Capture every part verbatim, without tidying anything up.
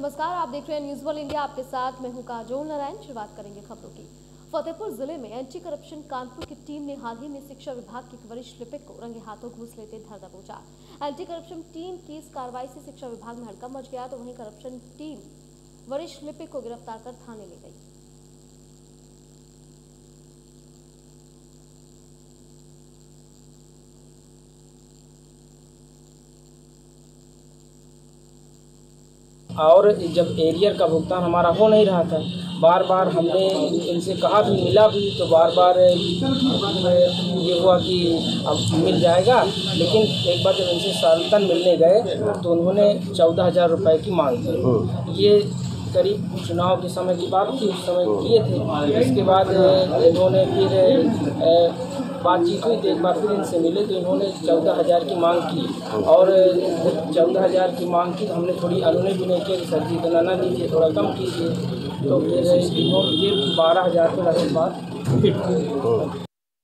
नमस्कार, आप देख रहे हैं न्यूज़ वर्ल्ड इंडिया। आपके साथ मैं हूं काजोल नारायण। शुरुआत करेंगे खबरों की। फतेहपुर जिले में एंटी करप्शन कानपुर की टीम ने हाल ही में शिक्षा विभाग के एक वरिष्ठ लिपिक को रंगे हाथों घूस लेते धर दबोचा। एंटी करप्शन टीम की इस कार्रवाई से शिक्षा विभाग में हड़कंप मच गया, तो वहीं करप्शन टीम वरिष्ठ लिपिक को गिरफ्तार कर थाने ले गई। और जब एरियर का भुगतान हमारा हो नहीं रहा था, बार बार हमने इनसे कहा भी, मिला भी, तो बार बार ये हुआ कि अब मिल जाएगा। लेकिन एक बार जब इनसे सालतन मिलने गए तो उन्होंने चौदह हज़ार रुपये की मांग की। ये करीब चुनाव के समय की बात थी, उस समय किए थे। इसके बाद इन्होंने फिर बातचीत हुई तो एक बार फिर इनसे मिले तो इन्होंने चौदह हज़ार की मांग की। और चौदह हज़ार की मांग की तो हमने थोड़ी अनुनय भी नहीं किया कि सर जी इतना ना लीजिए, थोड़ा कम कीजिए। तो फिर इन्होंने ये बारह हज़ार रुपये लगने के बाद फिर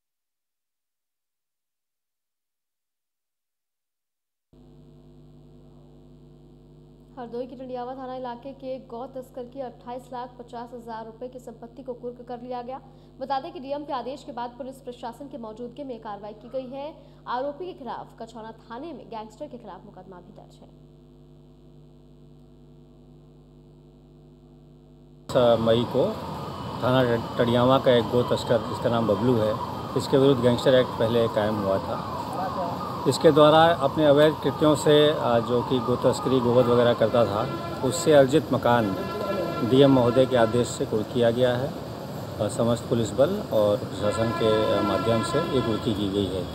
हरदोई के टंडियावा थाना इलाके के गौ तस्कर की अट्ठाईस लाख पचास हजार रुपए की संपत्ति को कुर्क कर लिया गया। बता दें कि डीएम के आदेश के बाद पुलिस प्रशासन की मौजूदगी में कार्रवाई की गई है। आरोपी के खिलाफ कछौना थाने में गैंगस्टर के खिलाफ मुकदमा भी दर्ज है। मई को थाना टंडियावा का एक गौ तस्कर, जिसका नाम बबलू है, इसके विरुद्ध गैंगस्टर एक्ट पहले कायम हुआ था। इसके द्वारा अपने अवैध कृत्यों से जो कि गो तस्करी गोवध वगैरह करता था, उससे अर्जित मकान डीएम महोदय के आदेश से कुर्क किया गया है और समस्त पुलिस बल और प्रशासन के माध्यम से ये कुर्की की गई है।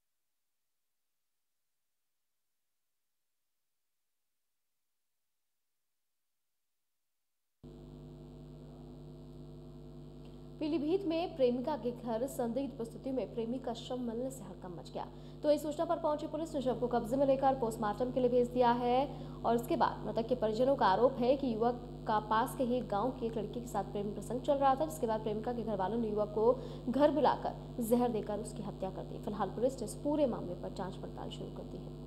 पीलीभीत में प्रेमिका के घर संदिग्ध परिस्थिति में प्रेमी का शव मिलने से हड़कंप मच गया, तो इस सूचना पर पहुंची पुलिस ने शव को कब्जे में लेकर पोस्टमार्टम के लिए भेज दिया है। और इसके बाद मृतक के परिजनों का आरोप है कि युवक का पास के ही गांव की एक लड़की के साथ प्रेम प्रसंग चल रहा था, जिसके बाद प्रेमिका के घर वालों ने युवक को घर बुलाकर जहर देकर उसकी हत्या कर दी। फिलहाल पुलिस ने इस पूरे मामले पर जाँच पड़ताल शुरू कर दी है।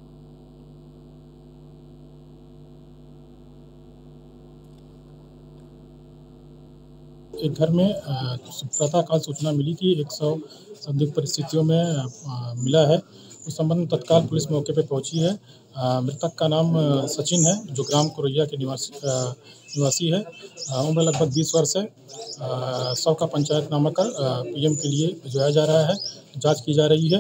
एक घर में प्रातःकाल सूचना मिली कि एक सौ संदिग्ध परिस्थितियों में आ, मिला है। उस संबंध में तत्काल पुलिस मौके पर पहुंची है। मृतक का नाम सचिन है, जो ग्राम कुरैया के निवासी निवासी है। उम्र लगभग बीस वर्ष है। शव का पंचायतनामा कर पीएम के लिए भिजवाया जा रहा है। जांच की जा रही है।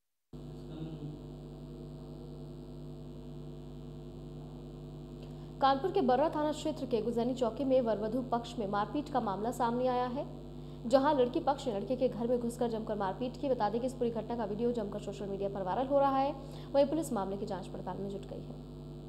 कानपुर के बर्रा थाना क्षेत्र के गुजैनी चौकी में वरवधू पक्ष में मारपीट का मामला सामने आया है, जहां लड़की पक्ष ने लड़के के घर में घुसकर जमकर मारपीट की। बता दें कि इस पूरी घटना का वीडियो जमकर सोशल मीडिया पर वायरल हो रहा है। वहीं पुलिस मामले की जांच पड़ताल में जुट गई है।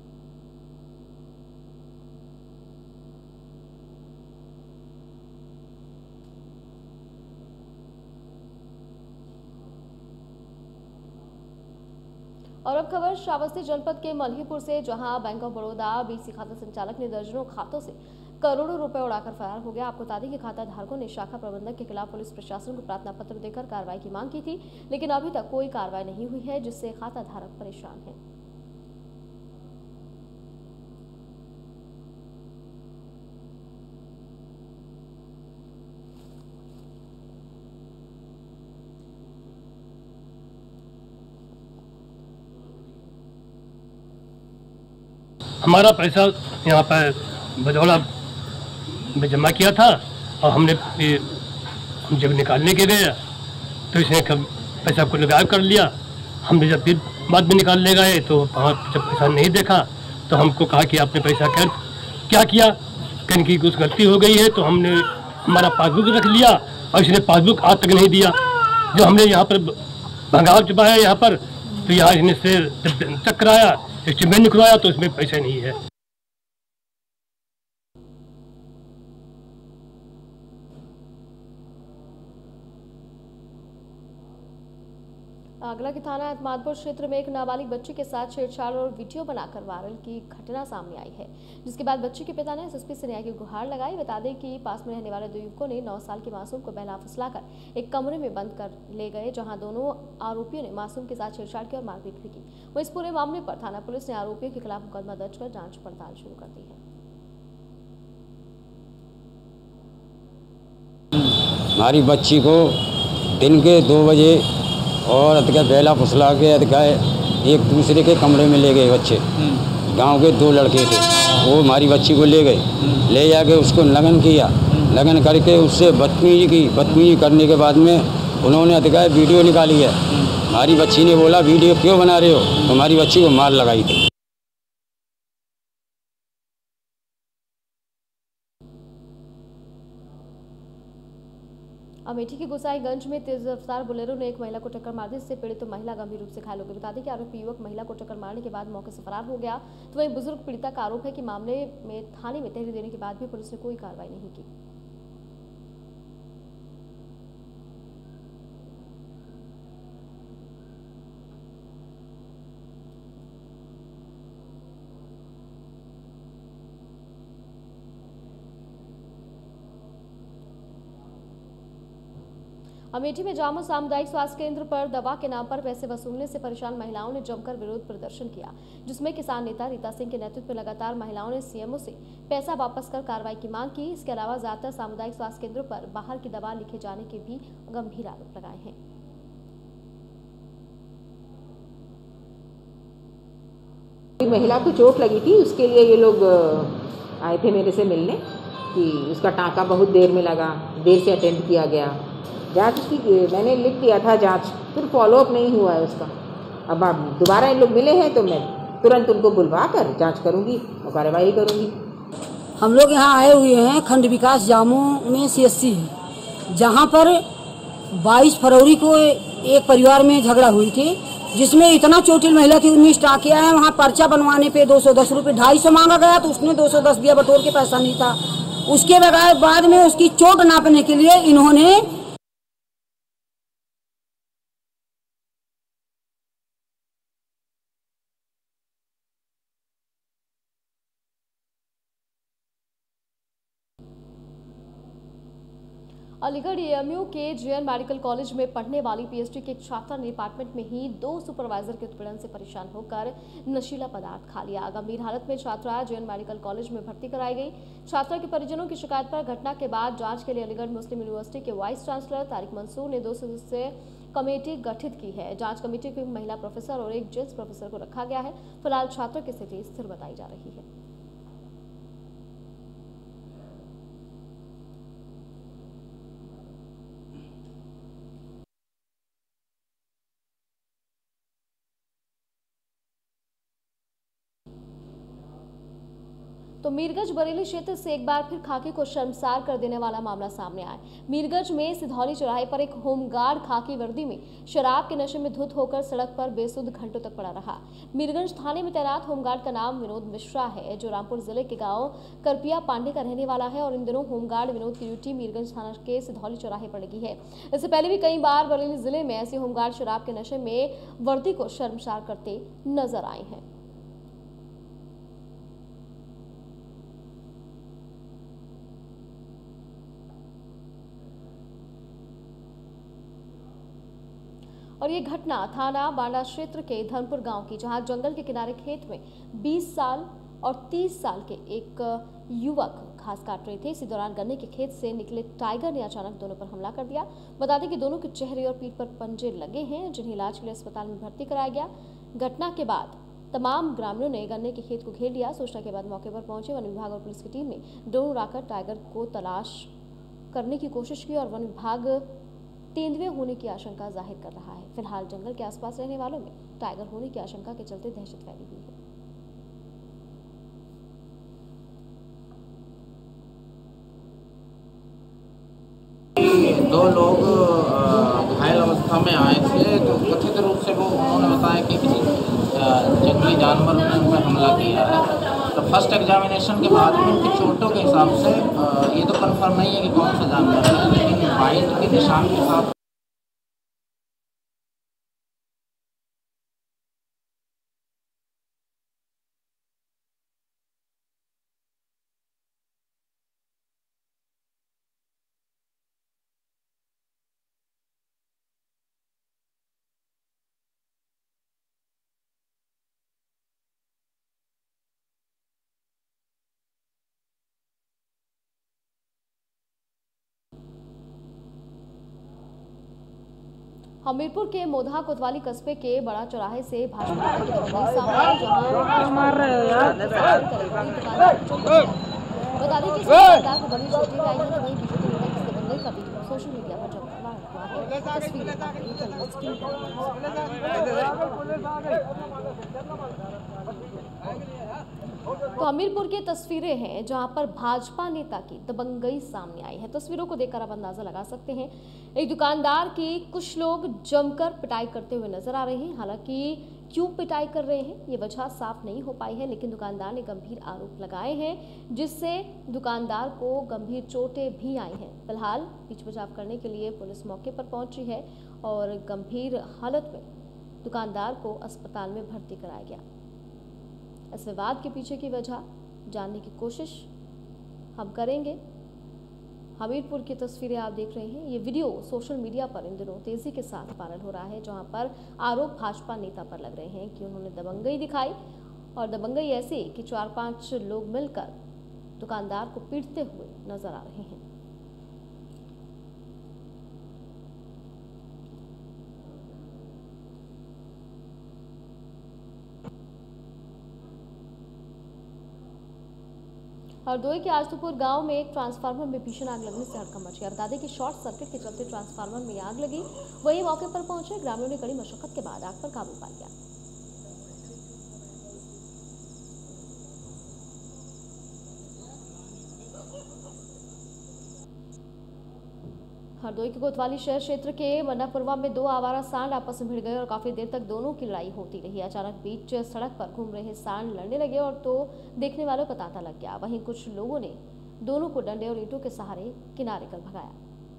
और अब खबर श्रावस्ती जनपद के मल्हीपुर से, जहां बैंक ऑफ बड़ौदा बीसी खाता संचालक ने दर्जनों खातों से करोड़ों रुपए उड़ाकर फरार हो गया। आपको बता दें कि खाता धारकों ने शाखा प्रबंधक के खिलाफ पुलिस प्रशासन को प्रार्थना पत्र देकर कार्रवाई की मांग की थी, लेकिन अभी तक कोई कार्रवाई नहीं हुई है, जिससे खाता धारक परेशान है। हमारा पैसा यहाँ पर बदौला में जमा किया था और हमने हम जब निकालने के गए तो इसने पैसा को गायब कर लिया। हमने जब फिर बाद में निकालने गए तो वहाँ जब पैसा नहीं देखा तो हमको कहा कि आपने पैसा क्या क्या किया, कहीं की कुछ गलती हो गई है। तो हमने हमारा पासबुक रख लिया और इसने पासबुक आज तक नहीं दिया। जो हमने यहाँ पर भंगाव चुपाया यहाँ पर, तो यहाँ इसने से चेक कराया, स्टेटमेंट निकलवाया तो इसमें पैसे नहीं है। आगरा के थाना एतमादपुर क्षेत्र में एक नाबालिग बच्ची के साथ छेड़छाड़ और वीडियो बनाकर वायरल की घटना सामने आई है, जिसके बाद बच्ची के पिता ने एसएसपी से न्याय की गुहार लगाई। बता दें कि पास में रहने वाले दो युवकों ने नौ साल के मासूम को बहला फुसलाकर एक कमरे में बंद कर ले गए, जहां दोनों आरोपियों ने मासूम के साथ छेड़छाड़ की और मारपीट भी की। वहीं इस पूरे मामले पर थाना पुलिस ने आरोपियों के खिलाफ मुकदमा दर्ज कर जाँच पड़ताल शुरू कर दी है। हमारी बच्ची को दिन के दो बजे और अतः बेला फुसला के अतः एक दूसरे के कमरे में ले गए बच्चे। गांव के दो लड़के थे, वो हमारी बच्ची को ले गए, ले जाके उसको लगन किया। लगन करके उससे बदतमीजी की। बदतमीजी करने के बाद में उन्होंने अतः वीडियो निकाली है। हमारी बच्ची ने बोला वीडियो क्यों बना रहे हो, तो हमारी बच्ची को मार लगाई थी। अमेठी के गोसाईगंज में तेज रफ्तार बोलेरो ने एक महिला को टक्कर मार दी, जिससे पीड़ित तो महिला गंभीर रूप से घायल हो गई। बता दें कि आरोपी युवक महिला को टक्कर मारने के बाद मौके से फरार हो गया। तो वहीं बुजुर्ग पीड़िता का आरोप है कि मामले में थाने में तहरीर देने के बाद भी पुलिस ने कोई कार्रवाई नहीं की। अमेठी में जामो सामुदायिक स्वास्थ्य केंद्र पर दवा के नाम पर पैसे वसूलने से परेशान महिलाओं ने जमकर विरोध प्रदर्शन किया, जिसमें किसान नेता रीता सिंह के नेतृत्व में लगातार महिलाओं ने सीएमओ से पैसा वापस कर कार्रवाई की मांग की। इसके अलावा ज्यादातर सामुदायिक स्वास्थ्य केंद्रों पर बाहर की दवा लिखे जाने के भी गंभीर आरोप लगाए हैं। महिला को चोट लगी थी, उसके लिए ये लोग आए थे मेरे से मिलने कि उसका टाँका बहुत देर में लगा, देर से अटेंड किया गया। जांच की मैंने लिख दिया था जांच, फिर फॉलोअप नहीं हुआ है उसका। अब आप दोबारा इन लोग मिले हैं तो मैं तुरंत उनको बुलवा कर जांच करूंगी और कार्रवाई करूंगी। हम लोग यहाँ आए हुए हैं खंड विकास जामू में सीएससी है, जहाँ पर बाईस फरवरी को एक परिवार में झगड़ा हुई थी, जिसमें इतना चोटिल महिला थी, उन्नीस टाँके आए। वहाँ पर्चा बनवाने पे दो सौ दस रुपये ढाई सौ मांगा गया, तो उसने दो सौ दस दिया, बटोर के पैसा नहीं था। उसके बगैर बाद में उसकी चोट नापने के लिए इन्होंने अलीगढ़ एएमयू के जेएन मेडिकल कॉलेज में पढ़ने वाली पीएचडी की एक छात्रा ने डिपार्टमेंट में ही दो सुपरवाइजर के उत्पीड़न से परेशान होकर नशीला पदार्थ खा लिया। गंभीर हालत में छात्रा जेएन मेडिकल कॉलेज में भर्ती कराई गई। छात्रा के परिजनों की शिकायत पर घटना के बाद जांच के लिए अलीगढ़ मुस्लिम यूनिवर्सिटी के वाइस चांसलर तारिक मंसूर ने दो सदस्यीय कमेटी गठित की है। जांच कमेटी में महिला प्रोफेसर और एक जेंट्स प्रोफेसर को रखा गया है। फिलहाल छात्रा की स्थिति स्थिर बताई जा रही है। तो मीरगंज बरेली क्षेत्र से एक बार फिर खाकी को शर्मसार कर देने वाला मामला सामने आया। मीरगंज में सिधौली चौराहे पर एक होमगार्ड खाकी वर्दी में शराब के नशे में धुत होकर सड़क पर बेसुध घंटों तक पड़ा रहा। मीरगंज थाने में तैनात होमगार्ड का नाम विनोद मिश्रा है, जो रामपुर जिले के गांव करपिया पांडे का रहने वाला है और इन दिनों होमगार्ड विनोद की ड्यूटी मीरगंज थाना के सिधौली चौराहे पर लगी है। इससे पहले भी कई बार बरेली जिले में ऐसे होमगार्ड शराब के नशे में वर्दी को शर्मसार करते नजर आए हैं। और ये घटना थाना बांडा क्षेत्र के धर्मपुर गांव की, जहां जंगल के किनारे खेत में बीस साल और तीस साल के एक युवक घास काट रहे थे। इसी दौरान गन्ने के खेत से निकले टाइगर ने अचानक दोनों पर हमला कर दिया। बता दें कि दोनों के चेहरे और पीठ पर पंजे लगे हैं, जिन्हें इलाज के लिए अस्पताल में भर्ती कराया गया। घटना के बाद तमाम ग्रामीणों ने गन्ने के खेत को घेर लिया। सूचना के बाद मौके पर पहुंचे वन विभाग और पुलिस की टीम ने ड्रोन उड़ाकर टाइगर को तलाश करने की कोशिश की और वन विभाग तेंदुए होने की आशंका जाहिर कर रहा है। फिलहाल जंगल के आसपास रहने वालों में टाइगर होने की आशंका के चलते दहशत फैली हुई है। दो लोग घायल अवस्था में आए थे, तो कथित रूप से वो उन्होंने बताया कि किसी जंगली जानवर ने उन पर हमला किया है। तो फर्स्ट एग्जामिनेशन के बाद में उनकी चोटों के हिसाब से ये तो कंफर्म नहीं है कि कौन सा जानवर है, लेकिन बाइट के निशान के साथ हमीरपुर के मोधा कोतवाली कस्बे के बड़ा चौराहे से भाजपा की दबंगई सामने आई, जहां मार रहे हो यार। बता दें कि दुकानदार को बड़ी चोटें आई हैं, तो वहीं बीजेपी नेता की दबंगई का वीडियो सोशल मीडिया पर जमकर वायरल हुआ है। तस्वीरें तो हमीरपुर की तस्वीरें हैं जहां पर भाजपा नेता की दबंगई सामने आई है। तस्वीरों को देखकर आप अंदाजा लगा सकते हैं, एक दुकानदार की कुछ लोग जमकर पिटाई करते हुए नजर आ रहे हैं। हालांकि क्यों पिटाई कर रहे हैं ये वजह साफ नहीं हो पाई है, लेकिन दुकानदार ने गंभीर आरोप लगाए हैं, जिससे दुकानदार को गंभीर चोटें भी आई हैं। फिलहाल बीच बचाव करने के लिए पुलिस मौके पर पहुंची है और गंभीर हालत में दुकानदार को अस्पताल में भर्ती कराया गया। इस विवाद के पीछे की वजह जानने की कोशिश हम करेंगे। हमीरपुर की तस्वीरें आप देख रहे हैं, ये वीडियो सोशल मीडिया पर इन दिनों तेजी के साथ वायरल हो रहा है, जहां पर आरोप भाजपा नेता पर लग रहे हैं कि उन्होंने दबंगई दिखाई, और दबंगई ऐसी कि चार पांच लोग मिलकर दुकानदार को पीटते हुए नजर आ रहे हैं। हरदोई के आजतपुर गांव में एक ट्रांसफार्मर में भीषण आग लगने से हड़कंप मच गया। बता दें कि शॉर्ट सर्किट के चलते ट्रांसफार्मर में आग लगी। वहीं मौके पर पहुंचे ग्रामीणों ने कड़ी मशक्कत के बाद आग पर काबू पा लिया। हरदोई के कोतवाली शहर क्षेत्र के मन्नापुरवा में दो आवारा सांड आपस में भिड़ गए और काफी देर तक दोनों की लड़ाई होती रही। अचानक बीच सड़क पर घूम रहे सांड लड़ने लगे और तो देखने वालों को तांता लग गया। वहीं कुछ लोगों ने दोनों को डंडे और ईंटों के सहारे किनारे कर भगाया।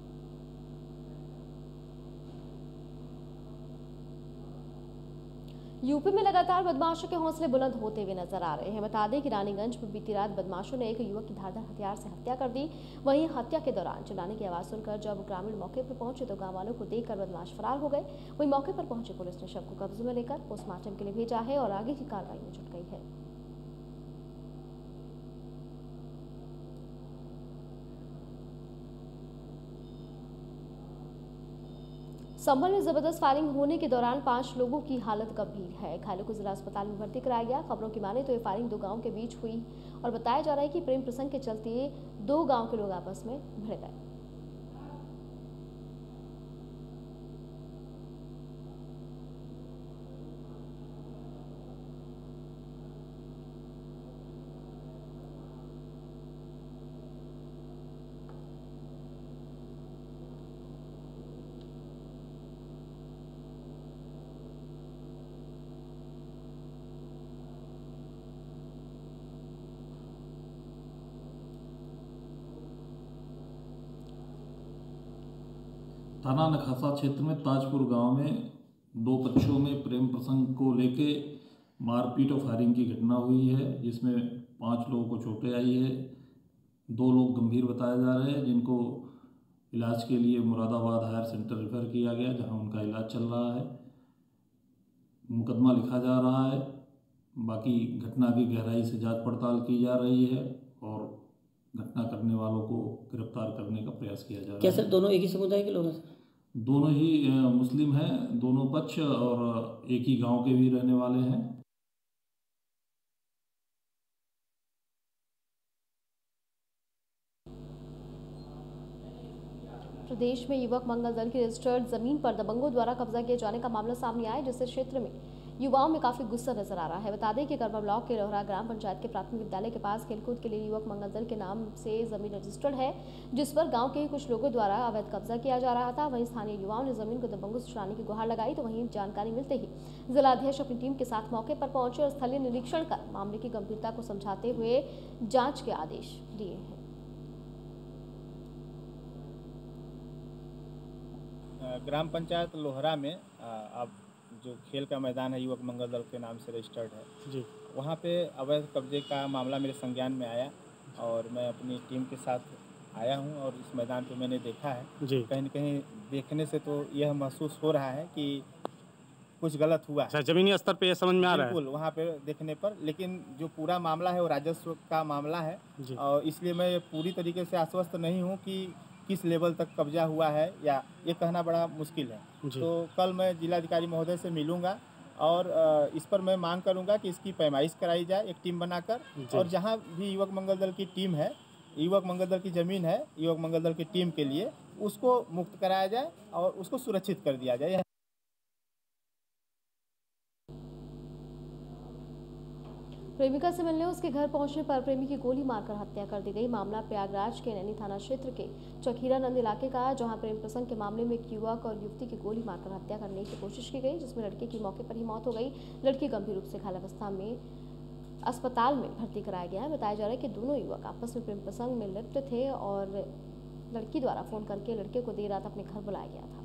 यूपी में लगातार बदमाशों के हौसले बुलंद होते हुए नजर आ रहे हैं। बता दें कि रानीगंज में बीती रात बदमाशों ने एक युवक की धारदार हथियार से हत्या कर दी। वहीं हत्या के दौरान चिल्लाने की आवाज सुनकर जब ग्रामीण मौके पर पहुंचे तो गांव वालों को देखकर बदमाश फरार हो गए। वहीं मौके पर पहुंचे पुलिस ने शव को कब्जे में लेकर पोस्टमार्टम के लिए भेजा है और आगे की कार्रवाई में जुट गई है। संभल में जबरदस्त फायरिंग होने के दौरान पांच लोगों की हालत गंभीर है। घायलों को जिला अस्पताल में भर्ती कराया गया। खबरों की माने तो ये फायरिंग दो गांव के बीच हुई और बताया जा रहा है कि प्रेम प्रसंग के चलते दो गांव के लोग आपस में भिड़ गए। थाना नखासा क्षेत्र में ताजपुर गांव में दो पक्षों में प्रेम प्रसंग को लेके मारपीट और फायरिंग की घटना हुई है, जिसमें पांच लोगों को चोटें आई है। दो लोग गंभीर बताए जा रहे हैं, जिनको इलाज के लिए मुरादाबाद हायर सेंटर रेफर किया गया, जहां उनका इलाज चल रहा है। मुकदमा लिखा जा रहा है। बाकी घटना की गहराई से जांच पड़ताल की जा रही है और घटना करने वालों को गिरफ्तार करने का प्रयास किया जा रहा है। क्या सर दोनों एक ही समुदाय के लोग हैं? दोनों ही मुस्लिम हैं, दोनों पक्ष, और एक ही गांव के भी रहने वाले हैं। प्रदेश में युवक मंगल दल की रजिस्टर्ड जमीन पर दबंगों द्वारा कब्जा किए जाने का मामला सामने आया, जिससे क्षेत्र में युवाओं में काफी गुस्सा नजर आ रहा है। बता दें कि करबा ब्लॉक के लोहरा ग्राम पंचायत के प्राथमिक विद्यालय के पास खेलकूद के लिए युवक मंगल दल के नाम से जमीन रजिस्टर्ड है, जिस पर गांव के ही कुछ लोगों द्वारा अवैध कब्जा किया जा रहा था। वहीं स्थानीय युवाओं ने जमीन को दबंगों से छुड़ाने की गुहार लगाई, तो वहीं जानकारी मिलते ही जिलाध्यक्ष अपनी टीम के साथ मौके पर पहुंचे और स्थलीय निरीक्षण कर मामले की गंभीरता को समझाते हुए जाँच के आदेश दिए हैं। ग्राम पंचायत लोहरा में अब जो खेल का मैदान है युवक मंगल दल के नाम से रजिस्टर्ड है जी, वहाँ पे अवैध कब्जे का मामला मेरे संज्ञान में आया और मैं अपनी टीम के साथ आया हूँ और इस मैदान पे मैंने देखा है जी। कहीं न कहीं देखने से तो यह महसूस हो रहा है कि कुछ गलत हुआ। अच्छा, जमीनी स्तर पे ये समझ में आ रहा है बिल्कुल वहाँ पे देखने पर, लेकिन जो पूरा मामला है वो राजस्व का मामला है और इसलिए मैं पूरी तरीके से आश्वस्त नहीं हूँ कि किस लेवल तक कब्जा हुआ है, या ये कहना बड़ा मुश्किल है। तो कल मैं जिलाधिकारी महोदय से मिलूंगा और इस पर मैं मांग करूंगा कि इसकी पैमाइश कराई जाए एक टीम बनाकर, और जहां भी युवक मंगल दल की टीम है, युवक मंगल दल की ज़मीन है युवक मंगल दल की टीम के लिए, उसको मुक्त कराया जाए और उसको सुरक्षित कर दिया जाए। प्रेमिका से मिलने उसके घर पहुंचने पर प्रेमी की गोली मारकर हत्या कर दी गई। मामला प्रयागराज के नैनी थाना क्षेत्र के चौखीरानंद इलाके का, जहां प्रेम प्रसंग के मामले में एक युवक और युवती की गोली मारकर हत्या करने की कोशिश की गई, जिसमें लड़के की मौके पर ही मौत हो गई। लड़की गंभीर रूप से घायल अवस्था में अस्पताल में भर्ती कराया गया है। बताया जा रहा है कि दोनों युवक आपस में प्रेम प्रसंग में लिप्त थे और लड़की द्वारा फोन करके लड़के को देर रात अपने घर बुलाया गया था।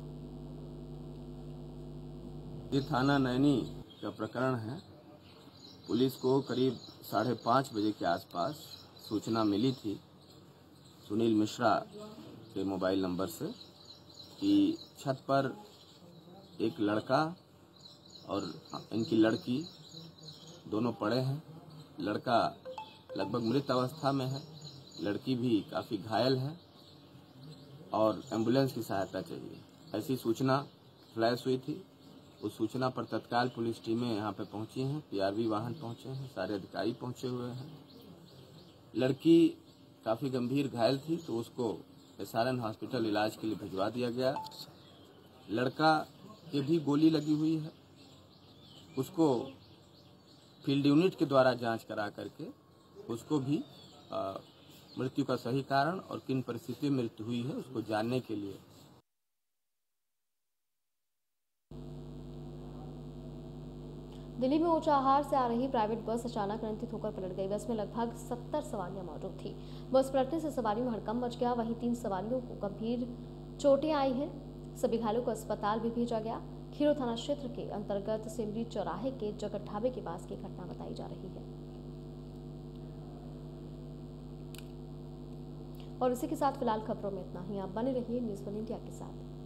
ये थाना नैनी का प्रकरण है। पुलिस को करीब साढ़े पाँच बजे के आसपास सूचना मिली थी सुनील मिश्रा के मोबाइल नंबर से कि छत पर एक लड़का और इनकी लड़की दोनों पड़े हैं। लड़का लगभग मृत अवस्था में है, लड़की भी काफ़ी घायल है और एम्बुलेंस की सहायता चाहिए, ऐसी सूचना फ्लैश हुई थी। उस सूचना पर तत्काल पुलिस टीमें यहाँ पे पहुँची हैं, पीआरवी वाहन पहुँचे हैं, सारे अधिकारी पहुँचे हुए हैं। लड़की काफ़ी गंभीर घायल थी तो उसको एसआरएन हॉस्पिटल इलाज के लिए भिजवा दिया गया। लड़का के भी गोली लगी हुई है, उसको फील्ड यूनिट के द्वारा जांच करा करके उसको भी आ, मृत्यु का सही कारण और किन परिस्थितियों में मृत्यु हुई है उसको जानने के लिए दिल्ली में ऊंचाहार से आ रही प्राइवेट बस अचानक अनियंत्रित होकर पलट गई। बस में लगभग सत्तर सवारियां मौजूद थी। बस पलटने से सवारियों में हड़कंप मच गया। वहीं तीन सवारियों को गंभीर चोटें आई हैं। सभी घायलों को अस्पताल भी भेजा गया। खीरो थाना क्षेत्र के अंतर्गत सिमरी चौराहे के जगत ढाबे के पास की घटना बताई जा रही है। और इसी के साथ फिलहाल खबरों में इतना ही। आप बने रहिए न्यूज़ वन इंडिया के साथ।